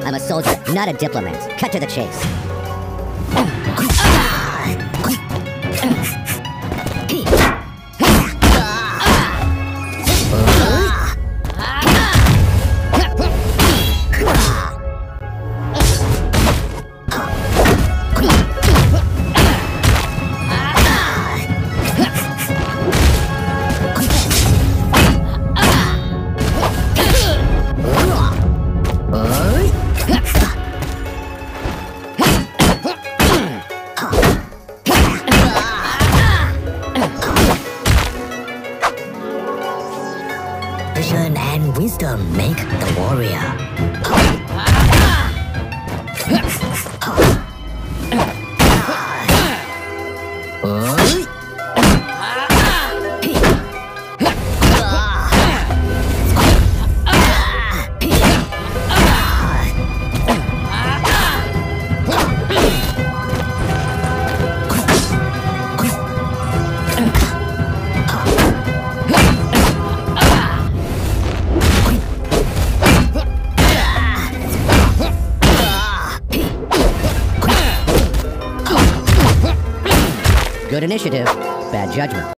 I'm a soldier, not a diplomat. Cut to the chase. Vision and wisdom make the warrior. Good initiative, bad judgment.